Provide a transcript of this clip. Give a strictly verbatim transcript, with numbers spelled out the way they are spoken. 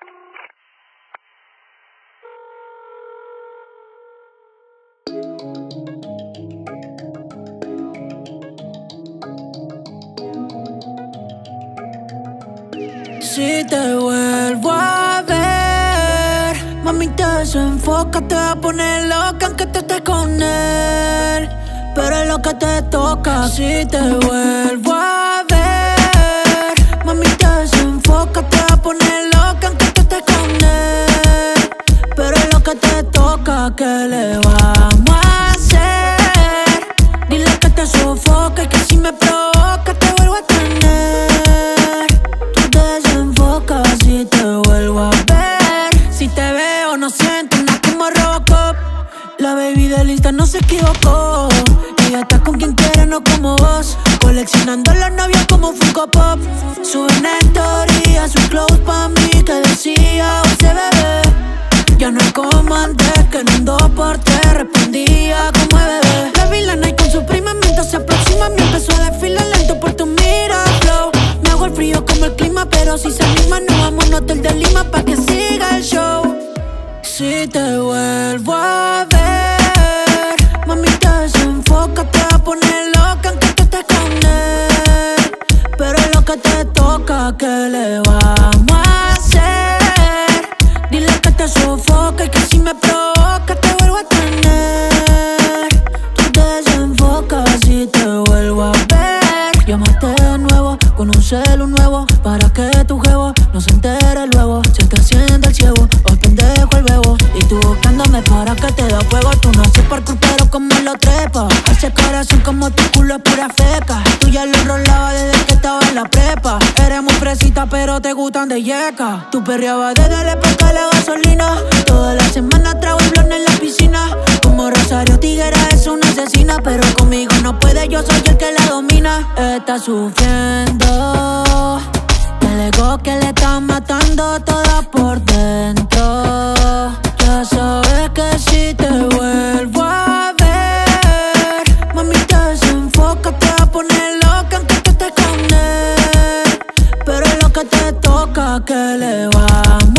Si te vuelvo a ver, mami, te desenfoca, te va a poner loca aunque te estés con él. Pero es lo que te toca. Si te vuelvo a ver, mami, te desenfoca, te va a poner loca aunque te estés con él. Pero es lo que te toca. ¿Qué le vamos a hacer? Dile que te sofoca y que si me provoca te vuelvo a tener. Tú te desenfocas si te vuelvo a ver. Si te veo no siento nada como Robocop. La baby del Insta no se equivocó. Ella está con quien quiere, no como vos. Coleccionando los novios como Funko Pop. Suben en teoría sus clothes pa' mí que decía oye bebé. Ya no es como antes que en un dos por tres respondía como bebé. La vilana y con su prima mientras se aproxima me empezó a desfilar lento por tu mira flow. Me hago el frío como el clima pero si se anima nos vamos a un hotel de Lima pa' que siga el show. Si te vuelvo a ver, mami, te desenfoca, te va a poner loca aunque tú estés con él. Pero es lo que te toca. ¿Qué le vamos a hacer? Dile que te sofoca y que si me provoca te vuelvo a tener. Tú te desenfocas si te vuelvo a ver. Llámate de nuevo con un celu nuevo para que tu jevo no se entere luego. Se te haciendo el ciego, o pendejo el bebo. Y tú buscándome para que te da fuego. Tú no haces parkour pero como lo trepa. Ese corazón como tu culo es pura feca. Tú ya lo rolaba desde que estaba en la prepa. Eres muy fresita pero te gustan de yeca. Tú perreabas desde la época de la gasolina. Toda la semana trago el blon en la piscina. Como Rosario Tiguera es una asesina. Pero conmigo no puede, yo soy el que la domina. Está sufriendo el ego que le está matando toda por dentro. Ya sabes que si te vuelvo a ver, mami, te desenfoca, te va a poner loca aunque tú estés con él. Pero es lo que te toca. ¿Qué le vamos